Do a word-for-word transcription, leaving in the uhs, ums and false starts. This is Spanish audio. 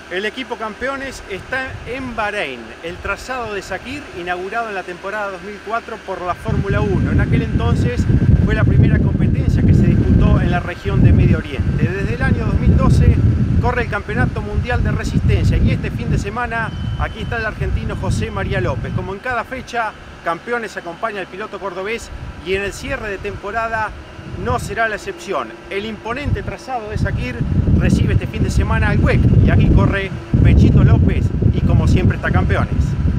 El equipo Campeones está en Bahrein, el trazado de Sakhir inaugurado en la temporada dos mil cuatro por la Fórmula uno. En aquel entonces fue la primera competencia que se disputó en la región de Medio Oriente. Desde el año dos mil doce corre el Campeonato Mundial de Resistencia y este fin de semana aquí está el argentino José María López. Como en cada fecha, Campeones acompaña al piloto cordobés y en el cierre de temporada no será la excepción. El imponente trazado de Sakhir recibe este fin de semana al W E C y aquí corre Pechito López y como siempre está Campeones.